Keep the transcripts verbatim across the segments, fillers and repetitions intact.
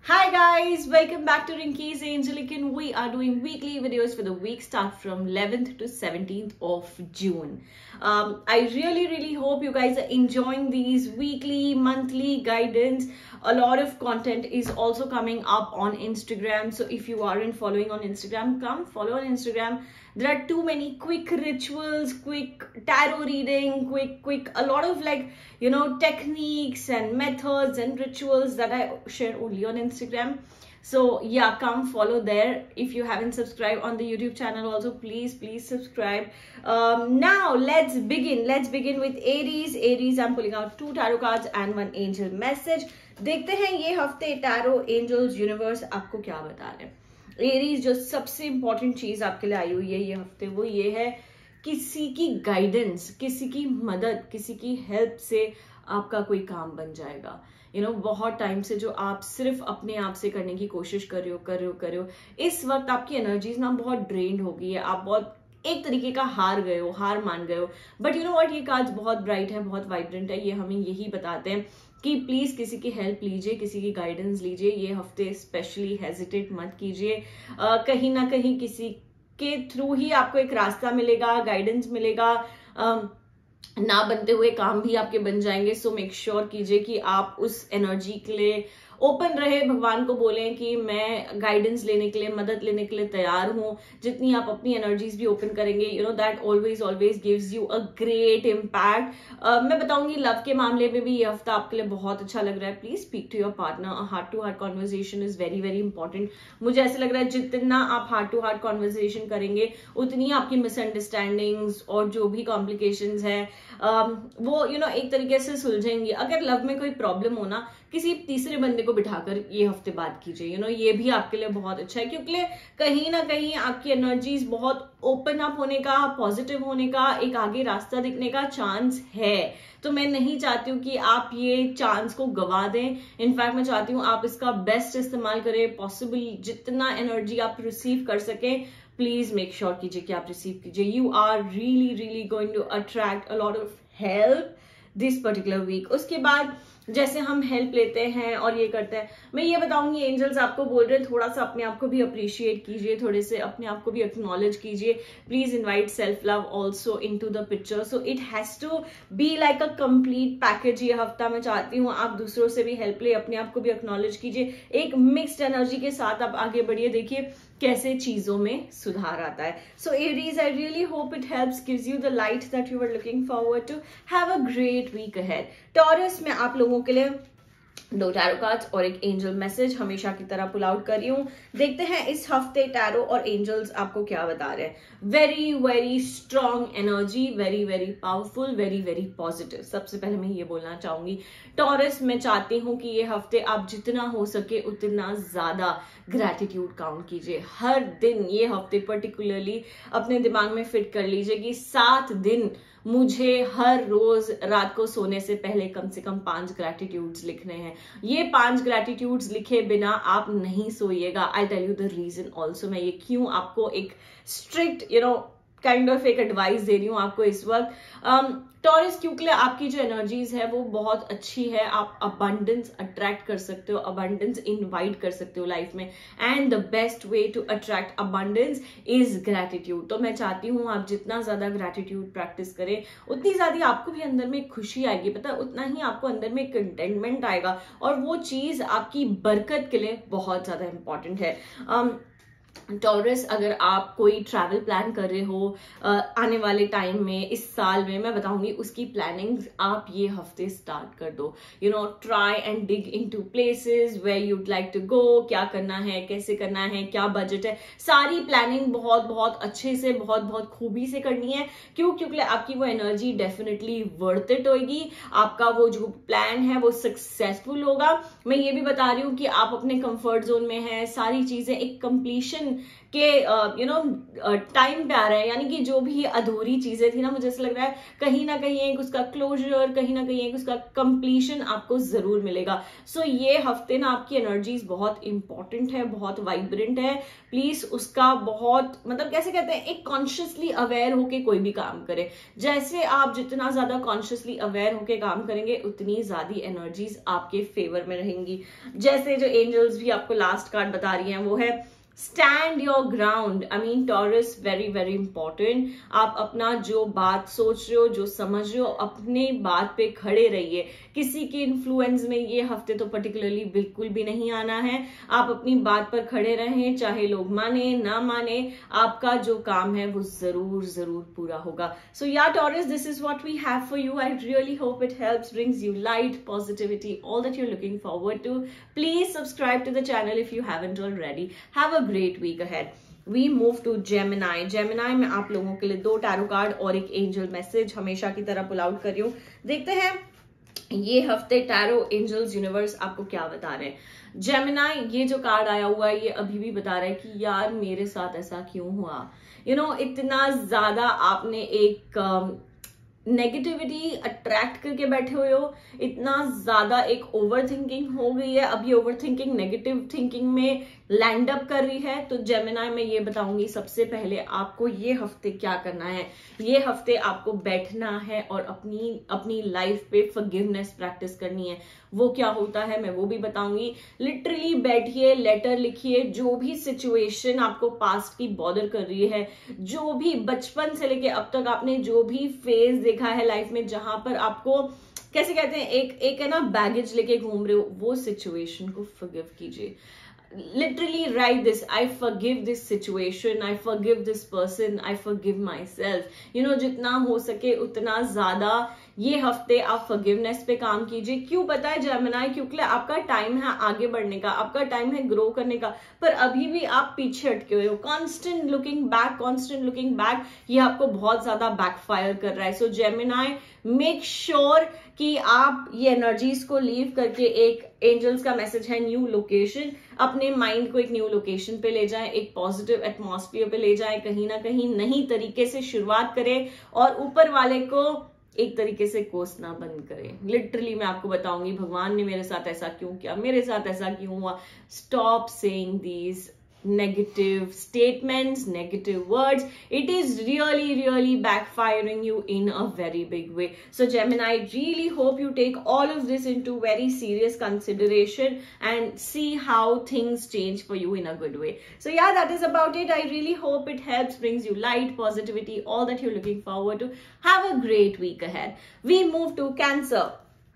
Hi guys, welcome back to Rinky's Angelic, and we are doing weekly videos for the week start from eleventh to seventeenth of June. Um, I really really hope you guys are enjoying these weekly, monthly guidance. A lot of content is also coming up on Instagram, so if you aren't following on Instagram, come follow on Instagram. There are too many quick rituals, quick tarot reading, quick, quick, a lot of like, you know, techniques and methods and rituals that I share only on Instagram. So yeah, come follow there. If you haven't subscribed on the YouTube channel also, please, please subscribe. Um, now let's begin. Let's begin with Aries. Aries, I'm pulling out two tarot cards and one angel message. देखते हैं ये हफ्ते tarot angels universe आपको क्या बता रहे हैं. Aries, जो सबसे इंपॉर्टेंट चीज आपके लिए आई हुई है ये हफ्ते, वो ये है किसी की गाइडेंस, किसी की मदद, किसी की हेल्प से आपका कोई काम बन जाएगा. यू you नो know, बहुत टाइम से जो आप सिर्फ अपने आप से करने की कोशिश कर रहे हो कर रहे हो कर रहे हो इस वक्त आपकी एनर्जीज ना बहुत ड्रेन्ड हो गई है. आप बहुत एक तरीके का हार गए हो, हार मान गए हो. बट यू नो व्हाट, ये कार्ड्स बहुत ब्राइट है, बहुत वाइब्रेंट है. ये हमें यही बताते हैं कि प्लीज किसी की हेल्प लीजिए, किसी की गाइडेंस लीजिए. ये हफ्ते स्पेशली हेजिटेट मत कीजिए. कहीं ना कहीं किसी के थ्रू ही आपको एक रास्ता मिलेगा, गाइडेंस मिलेगा. uh, ना बनते हुए काम भी आपके बन जाएंगे. सो मेक श्योर कीजिए कि आप उस एनर्जी के लिए ओपन रहे. भगवान को बोलें कि मैं गाइडेंस लेने के लिए, मदद लेने के लिए तैयार हूं. जितनी आप अपनी एनर्जीज भी ओपन करेंगे, you know that always always gives you a great impact. मैं बताऊंगी लव के मामले में भी ये हफ्ता आपके लिए बहुत अच्छा लग रहा है. Please speak to your partner. Heart to heart conversation is very very important. मुझे ऐसे लग रहा है जितना आप हार्ट टू हार्ट कॉन्वर्सेशन करेंगे उतनी आपकी मिसअंडरस्टैंडिंग्स और जो भी कॉम्प्लिकेशंस है वो यू नो एक तरीके से सुलझेंगी. अगर लव में कोई प्रॉब्लम हो ना, किसी तीसरे बंदे को बिठाकर ये हफ्ते बात कीजिए. यू नो ये भी आपके लिए बहुत अच्छा है, क्योंकि कहीं ना कहीं आपकी एनर्जीज बहुत ओपन अप होने का, पॉजिटिव होने का, एक आगे रास्ता दिखने का चांस है. तो मैं नहीं चाहती हूँ कि आप ये चांस को गवा दें. इनफैक्ट मैं चाहती हूँ आप इसका बेस्ट इस्तेमाल करें. पॉसिबल जितना एनर्जी आप रिसीव कर सकें, प्लीज मेक श्योर कीजिए कि आप रिसीव कीजिए. You are really really going to attract a lot of help this particular week. उसके बाद जैसे हम हेल्प लेते हैं और ये करते हैं, मैं ये बताऊंगी एंजल्स आपको बोल रहे हैं थोड़ा सा अपने आप को भी अप्रिशिएट कीजिए, थोड़े से अपने आप को भी एक्नॉलेज कीजिए. Please invite self love also into the picture. So it has to be like a complete package. ये हफ्ता मैं चाहती हूँ आप दूसरों से भी हेल्प ले, अपने आप को भी एक्नॉलेज कीजिए. एक मिक्स्ड एनर्जी के साथ आप आगे बढ़िए. देखिए कैसे चीजों में सुधार आता है. So Aries, I really hope it helps, gives you the light that you are looking forward to. Have a great week ahead. Taurus में आप लोगों के लिए दो टैरो कार्ड्स और एक एंजल मैसेज हमेशा की तरह पुल आउट कर रही हूं. देखते हैं इस हफ्ते टैरो और एंजल्स आपको क्या बता रहे हैं. Very very strong energy, very very powerful, very very positive. सबसे पहले मैं ये बोलना चाहूंगी टॉरस, मैं चाहती हूं कि ये हफ्ते आप जितना हो सके उतना ज्यादा ग्रैटिट्यूड काउंट कीजिए. हर दिन ये हफ्ते पर्टिकुलरली अपने दिमाग में फिट कर लीजिए कि सात दिन मुझे हर रोज रात को सोने से पहले कम से कम पांच ग्रैटिट्यूड्स लिखने हैं. ये पांच ग्रैटिट्यूड्स लिखे बिना आप नहीं सोइएगा. I tell you the reason also. मैं ये क्यों आपको एक strict you know kind of एक एडवाइस दे रही हूँ आपको इस वक्त. टॉरस, क्योंकि आपकी जो एनर्जीज है वो बहुत अच्छी है. आप अबंडेंस अट्रैक्ट कर सकते हो, अबंडेंस इनवाइट कर सकते हो लाइफ में. And the best way to attract abundance is gratitude. तो मैं चाहती हूँ आप जितना ज्यादा ग्रैटिट्यूड प्रैक्टिस करें उतनी ज्यादा आपको भी अंदर में खुशी आएगी. पता है, उतना ही आपको अंदर में कंटेंटमेंट आएगा और वो चीज आपकी बरकत के लिए बहुत ज्यादा इंपॉर्टेंट है. um, टॉरस, अगर आप कोई ट्रैवल प्लान कर रहे हो आने वाले टाइम में, इस साल में, मैं बताऊंगी उसकी प्लानिंग आप ये हफ्ते स्टार्ट कर दो. You know try and dig into places where you'd like to go. क्या करना है, कैसे करना है, क्या बजट है, सारी प्लानिंग बहुत बहुत अच्छे से, बहुत बहुत खूबी से करनी है. क्यों? क्योंकि आपकी वो एनर्जी डेफिनेटली वर्थ इट होगी. आपका वो जो प्लान है वो सक्सेसफुल होगा. मैं ये भी बता रही हूँ कि आप अपने कंफर्ट जोन में हैं. सारी चीजें एक कंप्लीशन कंप्लीशन के यू नो टाइम पे आ रहा है, यानी कि जो भी अधूरी चीजें थी ना, मुझे ऐसा लग रहा है कहीं ना कहीं एक उसका क्लोजर, कहीं ना कहीं एक उसका कंप्लीशन आपको जरूर मिलेगा. सो so, ये हफ्ते ना आपकी एनर्जीज बहुत इंपॉर्टेंट है, बहुत वाइब्रेंट है. प्लीज उसका बहुत मतलब कैसे कहते हैं, एक कॉन्शियसली अवेयर होके कोई भी काम करे. जैसे आप जितना ज्यादा कॉन्शियसली अवेयर होके काम करेंगे उतनी ज्यादा एनर्जीज आपके फेवर में रहेंगी. जैसे जो एंजल्स भी आपको लास्ट कार्ड बता रही हैं वो है stand your ground. I mean Taurus, very very important. आप अपना जो बात सोच रहे हो, जो समझ रहे हो, अपने बात पे खड़े रहिए. किसी के इन्फ्लुएंस में ये हफ्ते तो पर्टिकुलरली बिल्कुल भी नहीं आना है. आप अपनी बात पर खड़े रहें, चाहे लोग माने ना माने, आपका जो काम है वो जरूर जरूर पूरा होगा. So ya Taurus, this is what we have for you. I really hope it helps, brings you light, positivity, all that you are looking forward to. Please subscribe to the channel if you haven't already. Have a great week ahead. We move to Gemini. Gemini में आप लोगों के लिए दो tarot card और एक angel message हमेशा की तरह पुल आउट कर रही हूँ. देखते हैं ये हफ्ते टैरो, एंजल्स, यूनिवर्स आपको क्या बता रहे हैं. जेमिनाई, ये जो कार्ड आया हुआ है ये अभी भी बता रहा है कि यार मेरे साथ ऐसा क्यों हुआ. यू you नो know, इतना ज्यादा आपने एक नेगेटिविटी uh, अट्रैक्ट करके बैठे हुए हो, इतना ज्यादा एक ओवर थिंकिंग हो गई है. अभी ओवर थिंकिंग नेगेटिव थिंकिंग में लैंड अप कर रही है. तो जेमिनाई में ये बताऊंगी सबसे पहले आपको ये हफ्ते क्या करना है. ये हफ्ते आपको बैठना है और अपनी अपनी लाइफ पे फॉरगिवनेस प्रैक्टिस करनी है. वो क्या होता है मैं वो भी बताऊंगी. लिटरली बैठिए, लेटर लिखिए, जो भी सिचुएशन आपको पास्ट की बॉदर कर रही है, जो भी बचपन से लेके अब तक आपने जो भी फेज देखा है लाइफ में जहां पर आपको कैसे कहते हैं एक एक है ना बैगेज लेके घूम रहे हो, वो सिचुएशन को फॉरगिव कीजिए. Literally write this, I forgive this situation, I forgive this person, I forgive myself. You know, जितना हो सके उतना ज्यादा ये हफ्ते आप फॉरगिवनेस पे काम कीजिए. क्यों पता है जेमिनाई, क्योंकि आपका टाइम है आगे बढ़ने का, आपका टाइम है ग्रो करने का, पर अभी भी आप पीछे अटके हुए हो. Constant looking back, constant looking back, ये आपको बहुत ज्यादा बैकफायर कर रहा है. सो जेमिनाई, मेक श्योर कि आप ये एनर्जीज को लीव करके, एक एंजल्स का मैसेज है न्यू लोकेशन, अपने माइंड को एक न्यू लोकेशन पे ले जाएं, एक पॉजिटिव एटमॉस्फेयर पे ले जाएं, कहीं ना कहीं नई तरीके से शुरुआत करें और ऊपर वाले को एक तरीके से कोसना बंद करें. लिटरली मैं आपको बताऊंगी भगवान ने मेरे साथ ऐसा क्यों किया, मेरे साथ ऐसा क्यों हुआ. Stop saying these negative statements, negative words. It is really really backfiring you in a very big way. So Gemini, I really hope you take all of this into very serious consideration and see how things change for you in a good way. So yeah, that is about it. I really hope it helps, brings you light, positivity, all that you're looking forward to. Have a great week ahead. We move to Cancer.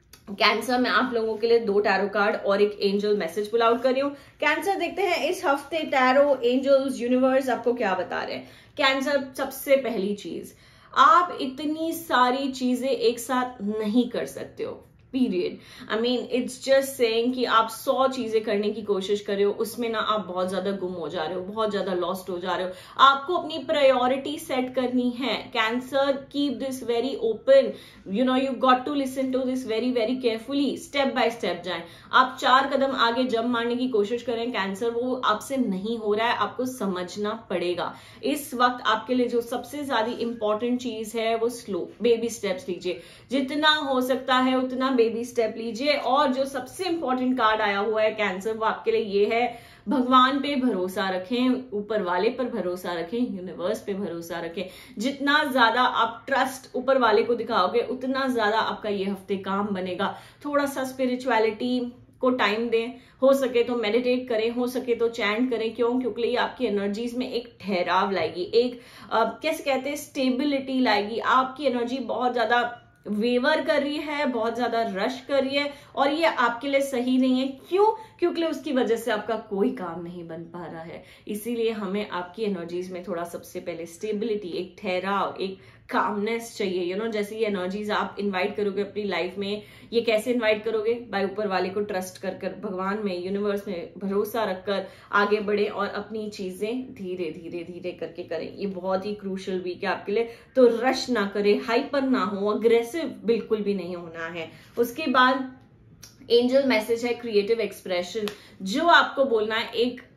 Cancer में आप लोगों के लिए दो tarot card और एक angel message pull out कर रही हूँ. कैंसर, देखते हैं इस हफ्ते टैरो, एंजल्स, यूनिवर्स आपको क्या बता रहे हैं. कैंसर, सबसे पहली चीज, आप इतनी सारी चीजें एक साथ नहीं कर सकते हो. Period. I mean it's just saying कि आप सौ चीजें करने की कोशिश कर रहे हो, उसमें ना आप बहुत ज्यादा गुम हो जा रहे हो, बहुत ज्यादा लॉस्ट हो जा रहे हो. आपको अपनी प्रायोरिटी सेट करनी है. Cancer, keep this very open. You know you got to listen to this very very carefully. Step by step जाएं. आप चार कदम आगे जंप मारने की कोशिश करें कैंसर, वो आपसे नहीं हो रहा है, आपको समझना पड़ेगा. इस वक्त आपके लिए जो सबसे ज्यादा इंपॉर्टेंट चीज है वो स्लो बेबी स्टेप्स लीजिए. जितना हो सकता है उतना बेबी स्टेप लीजिए. और जो सबसे इंपॉर्टेंट कार्ड आया हुआ है कैंसर, वो आपके लिए ये है, भगवान पे भरोसा रखें, ऊपर वाले पर भरोसा रखें, यूनिवर्स पे भरोसा रखें. जितना ज्यादा आप ट्रस्ट ऊपर वाले को दिखाओगे उतना ज्यादा आपका ये हफ्ते काम बनेगा. थोड़ा सा स्पिरिचुअलिटी को टाइम दें, हो सके तो मेडिटेट करें, हो सके तो चैंट करें. क्यों? क्योंकि ये आपकी एनर्जीज में एक ठहराव लाएगी, एक आ, कैसे कहते हैं स्टेबिलिटी लाएगी. आपकी एनर्जी बहुत ज्यादा वेवर कर रही है, बहुत ज्यादा रश कर रही है और ये आपके लिए सही नहीं है. क्यों? क्योंकि उसकी वजह से आपका कोई काम नहीं बन पा रहा है. इसीलिए हमें आपकी एनर्जीज में थोड़ा सबसे पहले स्टेबिलिटी, एक ठहराव, एक कामनेस चाहिए. यू you नो know, जैसे ये एनर्जीज आप इनवाइट करोगे अपनी लाइफ में, ये कैसे इनवाइट करोगे? बाय ऊपर वाले को ट्रस्ट कर कर, भगवान में, यूनिवर्स में भरोसा रखकर आगे बढ़े और अपनी चीजें धीरे धीरे धीरे करके करें. ये बहुत ही क्रूशियल वीक है आपके लिए. तो रश ना करें, हाइपर ना हो, अग्रेसिव बिल्कुल भी नहीं होना है. उसके बाद एंजल मैसेज है क्रिएटिव एक्सप्रेशन. जो आपको बोलना है, एक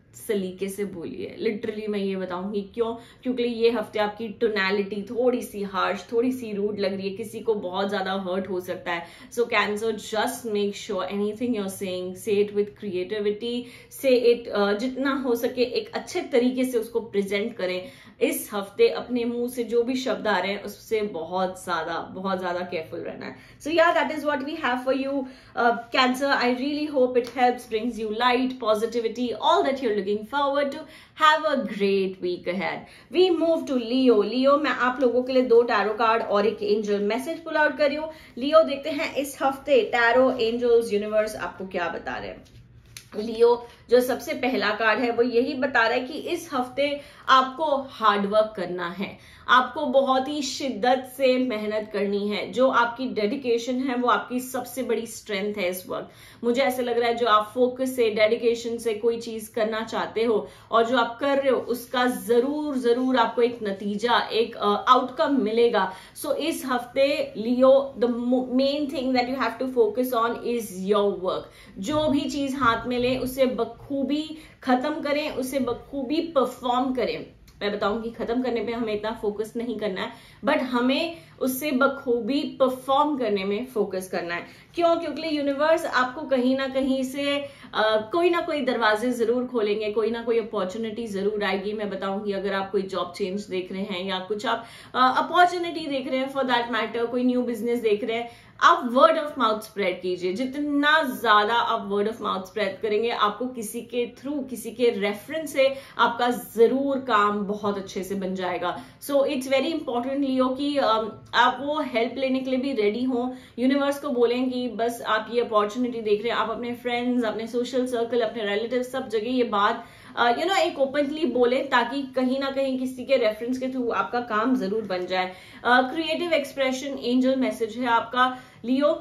सलीके से बोलिए। लिटरली मैं ये बताऊंगी क्यों, क्योंकि ये हफ्ते आपकी टोनैलिटी थोड़ी सी हार्श, थोड़ी सी रूड लग रही है, किसी को बहुत ज्यादा हर्ट हो सकता है। So Cancer, just make sure anything you are saying, say it with creativity, say it जितना हो सके एक अच्छे तरीके से उसको प्रेजेंट करें। इस हफ्ते अपने मुंह से जो भी शब्द आ रहे हैं उससे बहुत ज्यादा बहुत ज्यादा केयरफुल रहना है। So yeah that is what we have for you Cancer. I really hope it helps, brings you light, positivity, all that you are looking forward to. Have a great week ahead. We move to Leo. Leo, मैं आप लोगों के लिए दो tarot card और एक angel message pull out कर रही हूँ। लियो, देखते हैं इस हफ्ते टैरो, एंजल्स, यूनिवर्स आपको क्या बता रहे हैं। लियो, जो सबसे पहला कार्ड है वो यही बता रहा है कि इस हफ्ते आपको हार्डवर्क करना है, आपको बहुत ही शिद्दत से मेहनत करनी है। जो आपकी डेडिकेशन है वो आपकी सबसे बड़ी स्ट्रेंथ है इस वक्त। मुझे ऐसे लग रहा है जो आप फोकस से, डेडिकेशन से कोई चीज करना चाहते हो और जो आप कर रहे हो उसका जरूर जरूर आपको एक नतीजा, एक आउटकम uh, मिलेगा। सो so, इस हफ्ते Leo, the main thing that you have to focus on is your work. जो भी चीज हाथ में लें उसे बखूबी खत्म करें, उसे बखूबी परफॉर्म करें। मैं बताऊंगी खत्म करने पे हमें इतना फोकस नहीं करना है, बट हमें उससे बखूबी परफॉर्म करने में फोकस करना है। क्यों? क्योंकि यूनिवर्स आपको कहीं ना कहीं से आ, कोई ना कोई दरवाजे जरूर खोलेंगे, कोई ना कोई अपॉर्चुनिटी जरूर आएगी। मैं बताऊंगी अगर आप कोई जॉब चेंज देख रहे हैं या कुछ आप अपॉर्चुनिटी देख रहे हैं, फॉर दैट मैटर कोई न्यू बिजनेस देख रहे हैं, आप वर्ड ऑफ माउथ स्प्रेड कीजिए। जितना ज्यादा आप वर्ड ऑफ माउथ स्प्रेड करेंगे, आपको किसी के थ्रू, किसी के रेफरेंस से आपका जरूर काम बहुत अच्छे से बन जाएगा। So it's very important Leo कि uh, आप वो हेल्प लेने के लिए भी रेडी हो। यूनिवर्स को बोलें कि बस आप ये अपॉर्चुनिटी देख रहे हैं, आप अपने फ्रेंड्स, अपने सोशल सर्कल, अपने रिलेटिव, सब जगह ये बात यू नो एक ओपनली बोले, ताकि कहीं ना कहीं किसी के रेफरेंस के थ्रू आपका काम जरूर बन जाए। क्रिएटिव एक्सप्रेशन एंजल मैसेज है आपका लियो।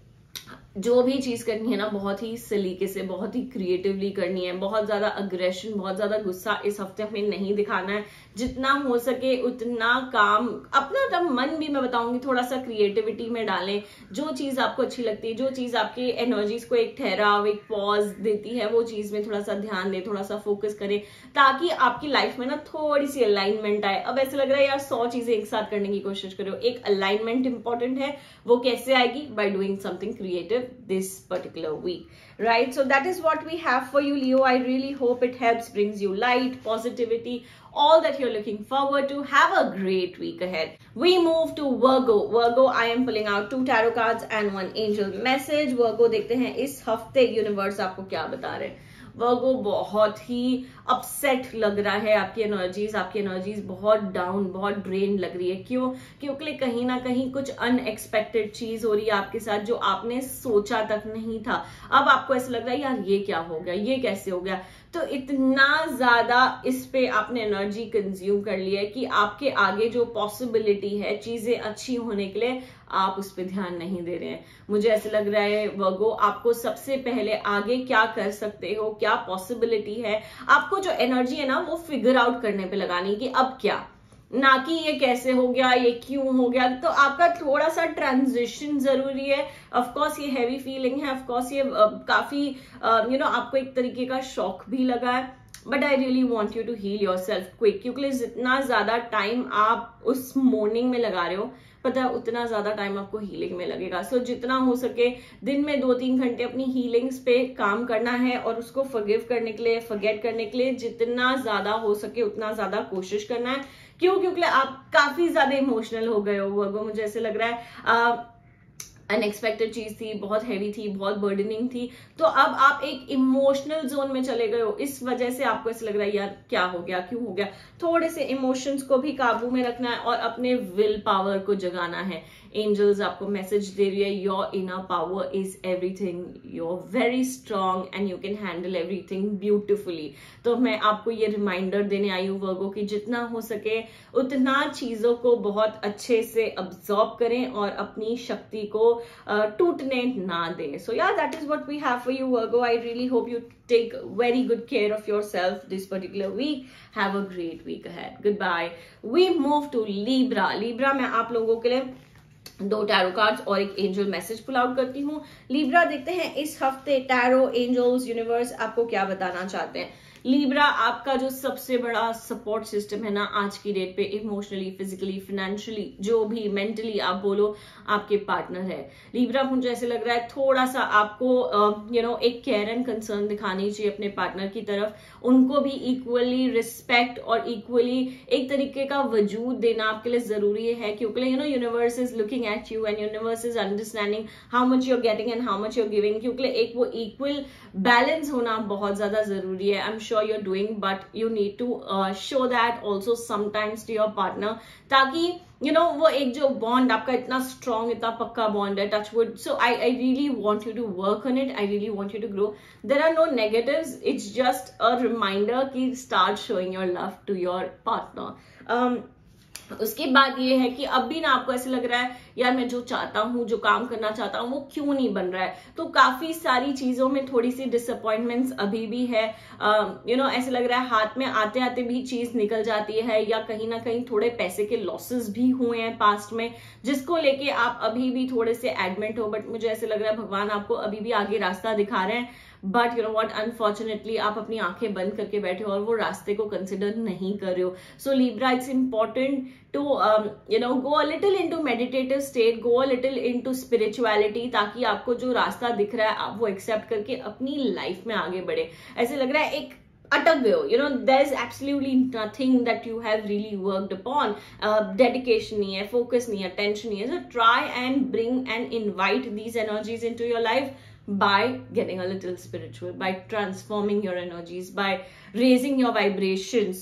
जो भी चीज करनी है ना, बहुत ही सलीके से, बहुत ही क्रिएटिवली करनी है। बहुत ज्यादा अग्रेशन, बहुत ज्यादा गुस्सा इस हफ्ते हमें नहीं दिखाना है। जितना हो सके उतना काम, अपना तब मन भी मैं बताऊंगी थोड़ा सा क्रिएटिविटी में डालें। जो चीज आपको अच्छी लगती है, जो चीज आपकी एनर्जीज को एक ठहराव, एक पॉज देती है, वो चीज में थोड़ा सा ध्यान दें, थोड़ा सा फोकस करें, ताकि आपकी लाइफ में ना थोड़ी सी अलाइनमेंट आए। अब ऐसे लग रहा है यार सौ चीजें एक साथ करने की कोशिश करो, एक अलाइनमेंट इंपॉर्टेंट है। वो कैसे आएगी? By doing something creative this particular week, right? So that is what we have for you, Leo. I really hope it helps, brings you light, positivity, all that you're looking forward to. Have a great week ahead. We move to Virgo. Virgo, I am pulling out two tarot cards and one angel message. Virgo, देखते हैं इस हफ्ते universe आपको क्या बता रहे हैं। वर्गो, बहुत ही अपसेट लग रहा है आपकी एनर्जीज, आपकी एनर्जीज बहुत डाउन, बहुत ड्रेन लग रही है। क्यों? क्योंकि कहीं ना कहीं कुछ अनएक्सपेक्टेड चीज हो रही है आपके साथ जो आपने सोचा तक नहीं था। अब आपको ऐसा लग रहा है यार ये क्या हो गया, ये कैसे हो गया। तो इतना ज्यादा इस पे आपने एनर्जी कंज्यूम कर लिया है कि आपके आगे जो पॉसिबिलिटी है चीजें अच्छी होने के लिए, आप उस पर ध्यान नहीं दे रहे हैं। मुझे ऐसे लग रहा है वर्गो, आपको सबसे पहले आगे क्या कर सकते हो, क्या पॉसिबिलिटी है, आपको जो एनर्जी है ना वो फिगर आउट करने पे लगानी कि अब क्या, ना कि ये कैसे हो गया, ये क्यों हो गया। तो आपका थोड़ा सा ट्रांजिशन जरूरी है। ऑफ कोर्स ये हैवी फीलिंग है, ऑफ कोर्स ये uh, काफी यू नो आपको एक तरीके का शॉक भी लगा है, but I really want you to heal yourself quick. क्योंकि जितना ज्यादा टाइम आप उस मॉर्निंग में लगा रहे हो, पता है उतना ज्यादा टाइम आपको हीलिंग में लगेगा। सो so, जितना हो सके दिन में दो तीन घंटे अपनी हीलिंग्स पे काम करना है और उसको फॉरगिव करने के लिए, फॉरगेट करने के लिए जितना ज्यादा हो सके उतना ज्यादा कोशिश करना है। क्यों? क्योंकि आप काफी ज्यादा इमोशनल हो गए हो वर्गो। मुझे ऐसे लग रहा है आ, अनएक्सपेक्टेड चीज थी, बहुत हैवी थी, बहुत बर्डनिंग थी, तो अब आप एक इमोशनल जोन में चले गए हो। इस वजह से आपको ऐसा लग रहा है यार क्या हो गया, क्यों हो गया। थोड़े से इमोशंस को भी काबू में रखना है और अपने विल पावर को जगाना है। एंजल्स आपको मैसेज दे रही है, your inner power is everything, you are very strong and you can handle everything beautifully. तो मैं आपको ये रिमाइंडर देने आई हूँ वर्गो कि जितना हो सके उतना चीजों को बहुत अच्छे से अब्सॉर्ब करें और अपनी शक्ति को टूटने ना दें। सो यार that is what we have for you Virgo. I really hope you take very good care of yourself this particular week. Have a great week ahead. Goodbye. We move to Libra. Libra, मैं आप लोगों के लिए दो tarot cards और एक angel message pull out करती हूँ। लिब्रा, देखते हैं इस हफ्ते टैरो, एंजल्स, यूनिवर्स आपको क्या बताना चाहते हैं। लिब्रा, आपका जो सबसे बड़ा सपोर्ट सिस्टम है ना आज की डेट पे, इमोशनली, फिजिकली, फाइनेंशियली, जो भी मेंटली आप बोलो, आपके पार्टनर है। लिब्रा, मुझे ऐसे लग रहा है थोड़ा सा आपको यू नो एक केयर एंड कंसर्न दिखानी चाहिए अपने पार्टनर की तरफ। उनको भी इक्वली रिस्पेक्ट और इक्वली एक तरीके का वजूद देना आपके लिए जरूरी है, क्योंकि you know universe is looking at you and universe is understanding how much you are getting and how much you are giving, क्योंकि एक वो इक्वल बैलेंस होना बहुत ज्यादा जरूरी है। I am sure you're doing, but you need to uh, show that also sometimes to your partner, ताकि you know वो एक जो bond आपका इतना strong, इतना पक्का bond है, touch wood. So I I really want you to work on it. I really want you to grow. There are no negatives. It's just a reminder कि start showing your love to your partner. Um, उसके बाद ये है कि अब भी ना आपको ऐसे लग रहा है यार मैं जो चाहता हूँ, जो काम करना चाहता हूँ वो क्यों नहीं बन रहा है, तो काफी सारी चीजों में थोड़ी सी डिसअपॉइंटमेंट्स अभी भी है। यू नो ऐसे लग रहा है हाथ में आते आते भी चीज निकल जाती है, या कहीं ना कहीं थोड़े पैसे के लॉसेस भी हुए हैं पास्ट में, जिसको लेके आप अभी भी थोड़े से एडमेंट हो। बट मुझे ऐसे लग रहा है भगवान आपको अभी भी आगे रास्ता दिखा रहे हैं, but you know what, unfortunately आप अपनी आंखें बंद करके बैठे हो और वो रास्ते को कंसिडर नहीं कर रहे हो। So Libra, it's important to you know go a little into meditative state, go a little into spirituality, ताकि आपको जो रास्ता दिख रहा है आप वो एक्सेप्ट करके अपनी लाइफ में आगे बढ़े। ऐसे लग रहा है एक अटक गए हो, you know there is absolutely nothing that you have really worked upon. Dedication नहीं है, फोकस नहीं है, टेंशन नहीं है। So try and bring and invite these energies into your life by getting a little spiritual, by transforming your energies, by raising your vibrations.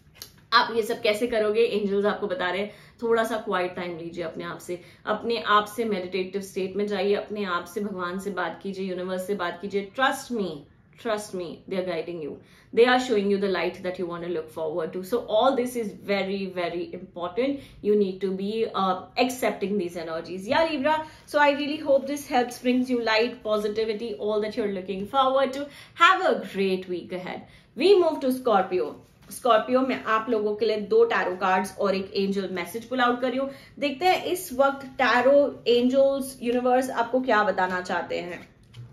आप ये सब कैसे करोगे? एंजल्स आपको बता रहे हैं थोड़ा सा क्वाइट टाइम लीजिए अपने आप से, अपने आप से मेडिटेटिव स्टेट में जाइए, अपने आप से भगवान से बात कीजिए, यूनिवर्स से बात कीजिए। Trust me, trust me, they are guiding you, they are showing you the light that you want to look forward to. So all this is very very important. You need to be uh, accepting these energies. Yeah Libra, so I really hope this helps, brings you light, positivity, all that you're looking forward to. Have a great week ahead. We move to Scorpio. Scorpio में आप लोगों के लिए दो tarot cards और एक angel message pull out करी हूं। देखते हैं इस वक्त टैरो, एंजल्स, यूनिवर्स आपको क्या बताना चाहते हैं।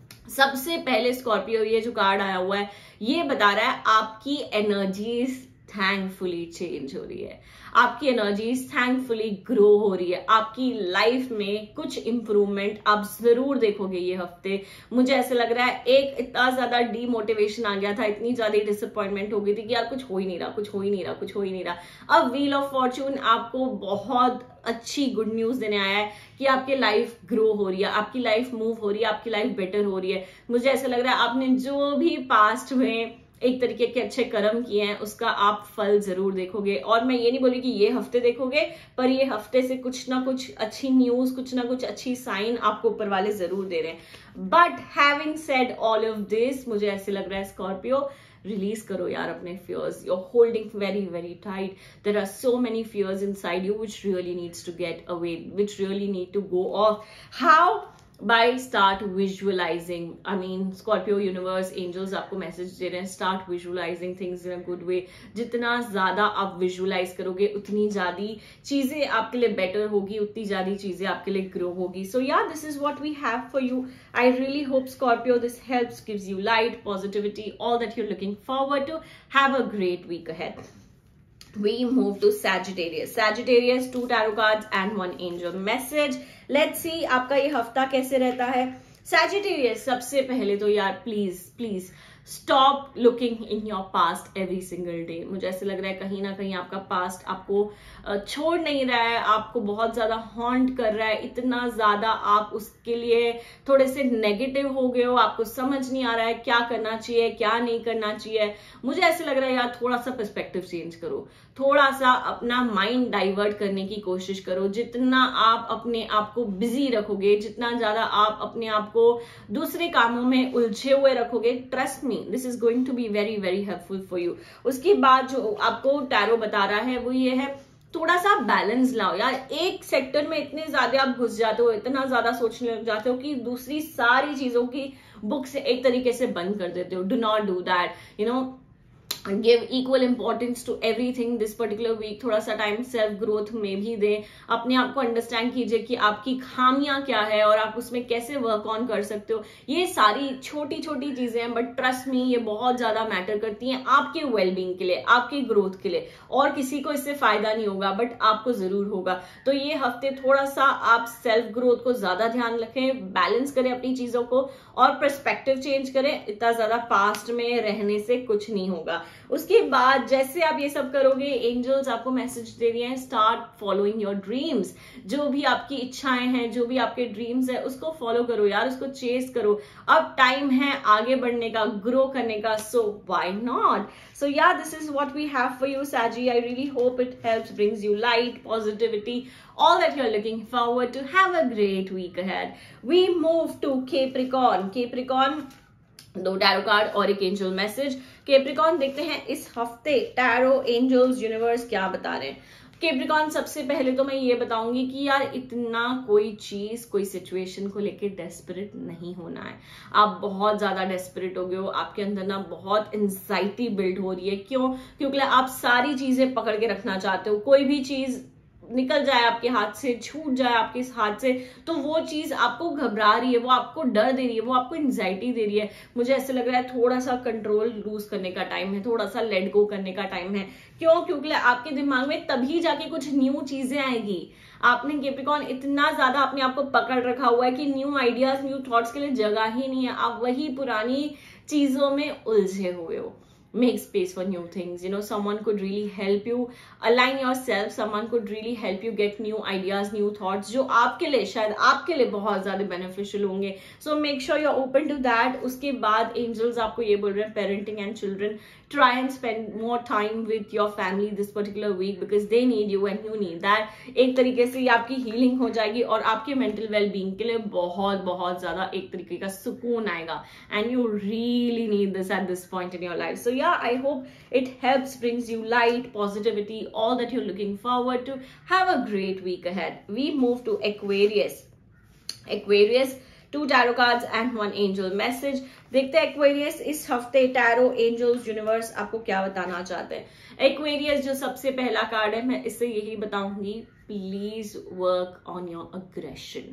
सबसे पहले स्कॉर्पियो, ये जो कार्ड आया हुआ है ये बता रहा है आपकी एनर्जीज थैंकफुली चेंज हो रही है, आपकी एनर्जीज थैंकफुली ग्रो हो रही है, आपकी लाइफ में कुछ इंप्रूवमेंट आप जरूर देखोगे ये हफ्ते। मुझे ऐसे लग रहा है एक इतना ज्यादा डीमोटिवेशन आ गया था, इतनी ज्यादा डिसअपॉइंटमेंट हो गई थी कि यार कुछ हो ही नहीं रहा, कुछ हो ही नहीं रहा, कुछ हो ही नहीं रहा। अब व्हील ऑफ फॉर्चून आपको बहुत अच्छी गुड न्यूज देने आया है कि आपकी लाइफ ग्रो हो रही है, आपकी लाइफ मूव हो रही है, आपकी लाइफ बेटर हो रही है। मुझे ऐसा लग रहा है आपने जो भी पास्ट में एक तरीके के अच्छे कर्म किए हैं उसका आप फल जरूर देखोगे। और मैं ये नहीं बोली कि ये हफ्ते देखोगे, पर ये हफ्ते से कुछ ना कुछ अच्छी न्यूज, कुछ ना कुछ अच्छी साइन आपको ऊपर वाले जरूर दे रहे हैं। But having said all of this, मुझे ऐसे लग रहा है स्कॉर्पियो, रिलीज करो यार अपने fears. You are holding very very tight, there are so many fears inside you which really needs to get away, which really need to go off. How? by start visualizing. I mean Scorpio, universe, angels आपको मैसेज दे रहे हैं, start visualizing things in a good way. जितना ज्यादा आप visualise करोगे उतनी ज्यादा चीजें आपके लिए बेटर होगी, उतनी ज्यादा चीजें आपके लिए ग्रो होगी। So yeah, this is what we have for you. I really hope Scorpio this helps, gives you light, positivity, all that you're looking forward to. Have a great week ahead. We move to Sagittarius. Sagittarius, two tarot cards and one angel message. Let's see आपका ये हफ्ता कैसे रहता है। Sagittarius, सबसे पहले तो यार please please stop looking in your past every single day. मुझे ऐसे लग रहा है कहीं ना कहीं आपका पास्ट आपको छोड़ नहीं रहा है, आपको बहुत ज्यादा हॉन्ट कर रहा है, इतना ज्यादा आप उसके लिए थोड़े से नेगेटिव हो गए हो, आपको समझ नहीं आ रहा है क्या करना चाहिए क्या नहीं करना चाहिए। मुझे ऐसे लग रहा है यार थोड़ा सा पर्सपेक्टिव चेंज करो, थोड़ा सा अपना माइंड डाइवर्ट करने की कोशिश करो। जितना आप अपने आप को बिजी रखोगे, जितना ज्यादा आप अपने आप को दूसरे कामों में उलझे हुए रखोगे, trust me this is going to be very very helpful for you. उसके बाद जो आपको टैरो बता रहा है वो ये है थोड़ा सा बैलेंस लाओ यार। एक सेक्टर में इतने ज्यादा आप घुस जाते हो, इतना ज्यादा सोचने लग जाते हो कि दूसरी सारी चीजों की बुक से एक तरीके से बंद कर देते हो। Do not do that, you know give equal importance to everything this particular week. थोड़ा सा टाइम सेल्फ ग्रोथ में भी दें, अपने आप को अंडरस्टैंड कीजिए कि आपकी खामियां क्या है और आप उसमें कैसे वर्क ऑन कर सकते हो। ये सारी छोटी छोटी चीजें हैं, बट ट्रस्ट मी ये बहुत ज्यादा मैटर करती हैं आपके वेलबींग के लिए, आपके ग्रोथ के लिए। और किसी को इससे फायदा नहीं होगा बट आपको जरूर होगा। तो ये हफ्ते थोड़ा सा आप सेल्फ ग्रोथ को ज्यादा ध्यान रखें, बैलेंस करें अपनी चीजों को और पर्सपेक्टिव चेंज करें। इतना ज्यादा पास्ट में रहने से कुछ नहीं होगा। उसके बाद जैसे आप ये सब करोगे, एंजल्स आपको मैसेज दे रही हैं, स्टार्ट फॉलोइंग योर ड्रीम्स। जो भी आपकी इच्छाएं हैं, जो भी आपके ड्रीम्स है, उसको फॉलो करो यार, उसको चेस करो। अब टाइम है आगे बढ़ने का, ग्रो करने का, so why not. So yeah this is what we have for you Sagi. I really hope it helps, brings you light, positivity, all that you're looking forward to. Have a great week ahead. We move to Capricorn. Capricorn, दो tarot card और एक angel message. Capricorn देखते हैं इस हफ्ते tarot, angels, universe क्या बता रहे हैं। कैप्रिकॉर्न, सबसे पहले तो मैं ये बताऊंगी कि यार इतना कोई चीज, कोई सिचुएशन को लेके डेस्परेट नहीं होना है। आप बहुत ज्यादा डेस्परेट हो गए हो, आपके अंदर ना बहुत एंजाइटी बिल्ड हो रही है। क्यों? क्योंकि आप सारी चीजें पकड़ के रखना चाहते हो। कोई भी चीज निकल जाए आपके हाथ से, छूट जाए आपके हाथ से, तो वो चीज आपको घबरा रही है, वो आपको डर दे रही है, वो आपको एंजाइटी दे रही है। मुझे ऐसे लग रहा है थोड़ा सा कंट्रोल लूज करने का टाइम है, थोड़ा सा लेट गो करने का टाइम है। क्यों? क्योंकि आपके दिमाग में तभी जाके कुछ न्यू चीजें आएगी। आपने कैप्रिकॉर्न इतना ज्यादा अपने आप को पकड़ रखा हुआ है कि न्यू आइडियाज, न्यू थॉट्स के लिए जगह ही नहीं है। आप वही पुरानी चीजों में उलझे हुए हो। Make space for new things. You know, someone could really help you align yourself. Someone could really help you get new ideas, new thoughts, जो आपके लिए, शायद आपके लिए बहुत ज्यादा beneficial होंगे. So make sure you're open to that. उसके बाद angels आपको ये बोल रहे हैं, parenting and children, try and spend more time with your family this particular week because they need you and you need that. एक तरीके से ये आपकी healing हो जाएगी और आपके mental well-being के लिए बहुत बहुत ज्यादा एक तरीके का सुकून आएगा. And you really need this at this point in your life. So yeah, I hope it helps, brings you light, positivity, all that you're looking forward to. Have a great week ahead. We move to Aquarius. Aquarius, two tarot cards and one angel message. देखते हैं Aquarius इस हफ्ते tarot, angels, universe आपको क्या बताना चाहते हैं। Aquarius जो सबसे पहला कार्ड है, मैं इससे यही बताऊंगी, please work on your aggression,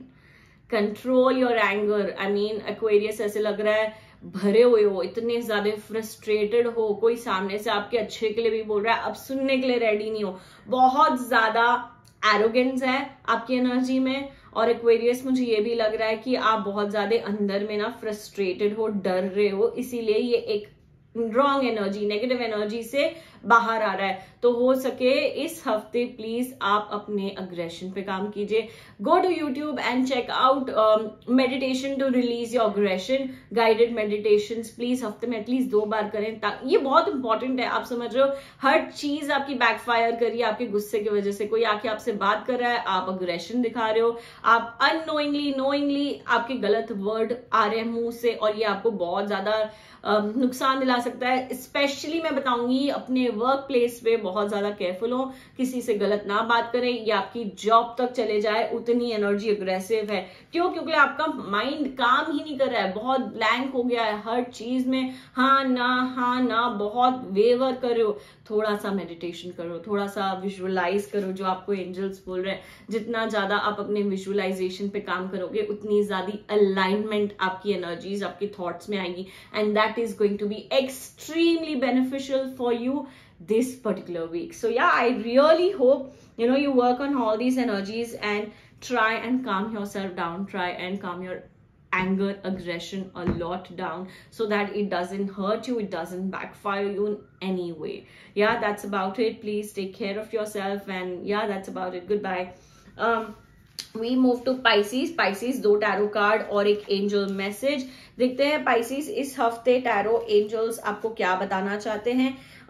control your anger. I mean Aquarius ऐसे लग रहा है भरे हुए हो, इतने ज्यादा फ्रस्ट्रेटेड हो, कोई सामने से आपके अच्छे के लिए भी बोल रहा है, अब सुनने के लिए रेडी नहीं हो, बहुत ज्यादा एरोगेंस है आपकी एनर्जी में। और एक्वेरियस मुझे ये भी लग रहा है कि आप बहुत ज्यादा अंदर में ना फ्रस्ट्रेटेड हो, डर रहे हो, इसीलिए ये एक रॉन्ग एनर्जी, नेगेटिव एनर्जी से बाहर आ रहा है। तो हो सके इस हफ्ते प्लीज आप अपने अग्रेशन पे काम कीजिए। Go to YouTube and check out meditation to release your aggression, guided meditation please हफ्ते में एटलीस्ट दो बार करें। ये बहुत इंपॉर्टेंट है। आप समझ रहे हो हर चीज आपकी बैकफायर कर रही है आपके गुस्से की वजह से। कोई आके आपसे बात कर रहा है, आप अग्रेशन दिखा रहे हो, आप अननोइंगली नोइंगली आपके गलत वर्ड आ रहे हैं मुंह से, और ये आपको बहुत ज्यादा uh, नुकसान दिला सकता है। स्पेशली मैं बताऊंगी अपने वर्क प्लेस पे बहुत ज्यादा केयरफुल हो, किसी से गलत ना बात करें, ये आपकी जॉब तक चले जाए, उतनी एनर्जी अग्रेसिव है। क्यों? क्योंकि आपका माइंड काम ही नहीं कर रहा है, बहुत ब्लैंक हो गया है हर चीज में, हाँ ना हाँ ना, बहुत वेवर कर रहे हो। थोड़ा सा मेडिटेशन करो, थोड़ा सा विजुअलाइज करो जो आपको एंजल्स बोल रहे हैं। जितना ज्यादा आप अपने विजुअलाइजेशन पे काम करोगे, उतनी ज्यादा अलाइनमेंट आपकी एनर्जीज, आपके थॉट्स में आएगी, and that is going to be extremely beneficial for you this particular week. So yeah, I really hope you know you work on all these energies and try and calm yourself down, try and calm your anger, aggression a lot down so that it doesn't hurt you, it doesn't backfire you in any way. Yeah, that's about it. Please take care of yourself, and yeah, that's about it. Goodbye. um We move to Pisces. Pisces, दो tarot card और एक angel message देखते हैं। Pisces इस हफ्ते tarot, angels आपको क्या बताना चाहते हैं।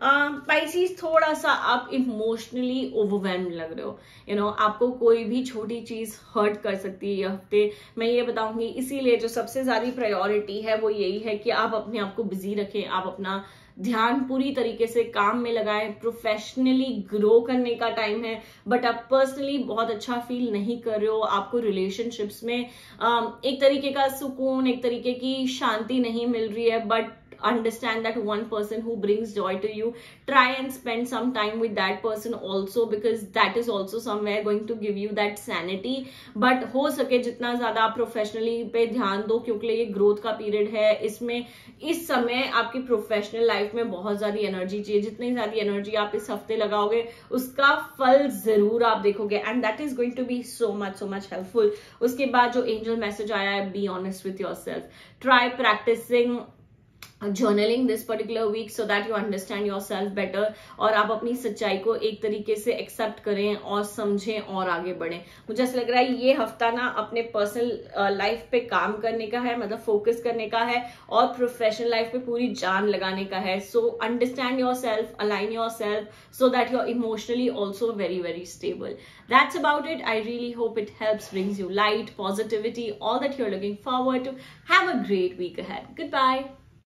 Pisces uh, थोड़ा सा आप इमोशनली ओवरवेल्म लग रहे हो, यू you नो know, आपको कोई भी छोटी चीज हर्ट कर सकती है ये हफ्ते, मैं ये बताऊंगी। इसीलिए जो सबसे ज्यादा प्रायोरिटी है वो यही है कि आप अपने आप को बिजी रखें, आप अपना ध्यान पूरी तरीके से काम में लगाएं। प्रोफेशनली ग्रो करने का टाइम है, बट आप पर्सनली बहुत अच्छा फील नहीं कर रहे हो, आपको रिलेशनशिप्स में एक तरीके का सुकून, एक तरीके की शांति नहीं मिल रही है, but understand that one person who brings joy to you. Try and spend some time with that person also, because that is also somewhere going to give you that sanity. But हो सके जितना ज्यादा आप professionally पे ध्यान दो, क्योंकि ये ग्रोथ का पीरियड है, इसमें इस समय आपकी प्रोफेशनल लाइफ में बहुत ज्यादा एनर्जी चाहिए. जितनी ज्यादा एनर्जी आप इस हफ्ते लगाओगे उसका फल जरूर आप देखोगे, and that is going to be so much so much helpful. उसके बाद जो एंजल मैसेज आया है, be honest with yourself. Try practicing journaling this particular week so that you understand yourself better, और आप अपनी सच्चाई को एक तरीके से एक्सेप्ट करें और समझें और आगे बढ़ें. मुझे ऐसा लग रहा है ये हफ्ता ना अपने पर्सनल लाइफ पे काम करने का है, मतलब फोकस करने का है, और प्रोफेशनल लाइफ पे पूरी जान लगाने का है. So understand yourself, align yourself so that you're emotionally also very very stable. That's about it. I really hope it helps, brings you light, positivity, all that you're looking forward to. Have a great week ahead. Goodbye.